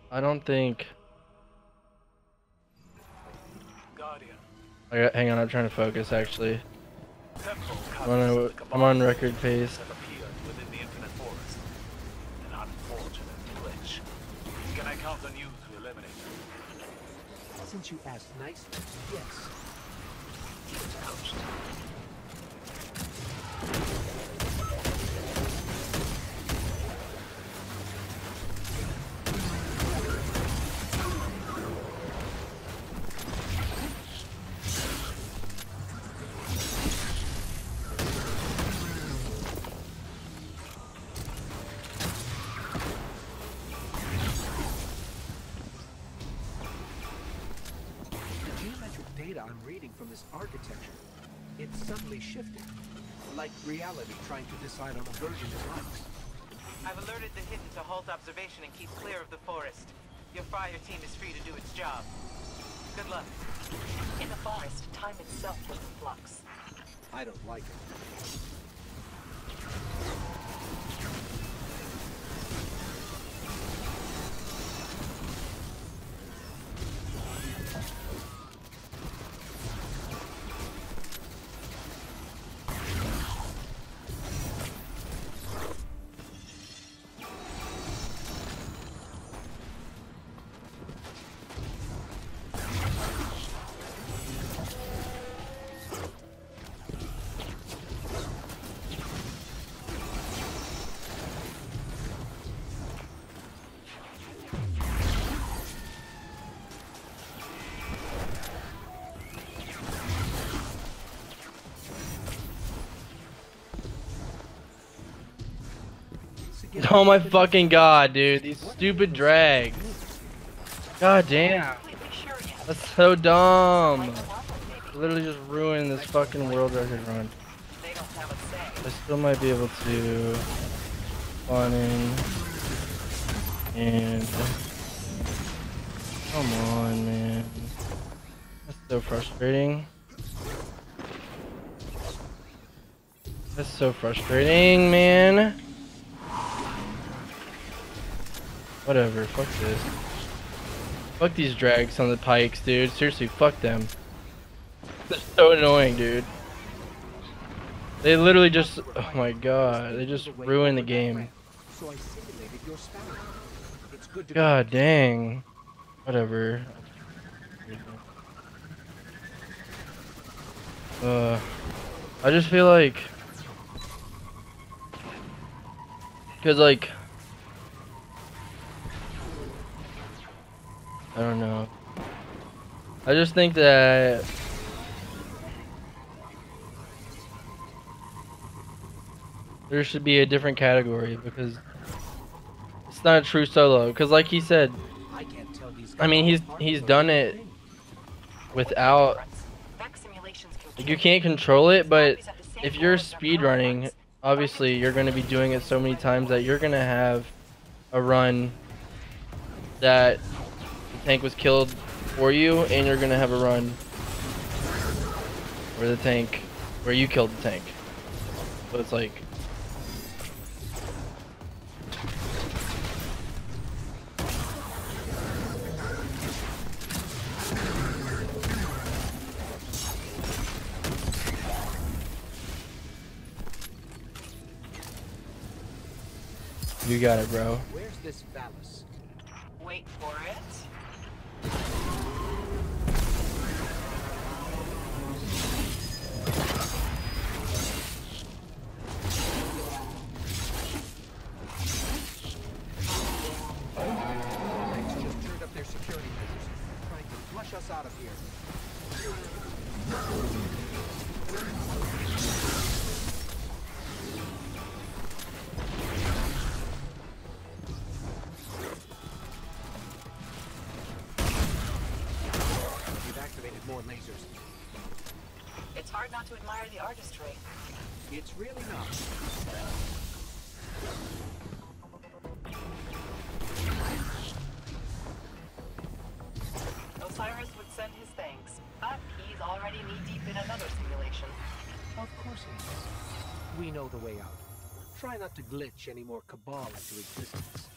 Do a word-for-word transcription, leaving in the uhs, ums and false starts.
I don't think. Guardian. I got, hang on, I'm trying to focus actually. Temple I'm on, cutters of a, the I'm Cabal on record Probabilities pace. have appeared within the Infinite Forest. An unfortunate glitch. Can I count on you to eliminate them? Since you asked nicely, yes. Coached. Data I'm reading from this architecture, it's suddenly shifted, like reality trying to decide on a version it likes. I've alerted the hidden to halt observation and keep clear of the forest. Your fire team is free to do its job. Good luck. In the forest, time itself was in flux. I don't like it. Oh my fucking god, dude. These stupid drags. God damn. That's so dumb. Literally just ruined this fucking world record run. I still might be able to spawn in. And come on, man. That's so frustrating. That's so frustrating, man. Whatever, fuck this. Fuck these drags on the pikes, dude. Seriously, fuck them. They're so annoying, dude. They literally just, oh my god, they just ruined the game. God dang. Whatever. Uh, I just feel like, cause like, I don't know. I just think that there should be a different category because it's not a true solo. Because like he said, I mean he's he's done it without. Like, you can't control it, but if you're speedrunning, obviously you're going to be doing it so many times that you're going to have a run that the tank was killed for you, and you're gonna have a run where the tank, where you killed the tank. So it's like, you got it, bro. Where's this phallus? Wait for it. Just turned up their security measures, trying to flush us out of here. We've activated more lasers. It's hard not to admire the artistry. It's really not. Osiris would send his thanks, but he's already knee-deep in another simulation. Of course he is. We know the way out. Try not to glitch any more Cabal into existence.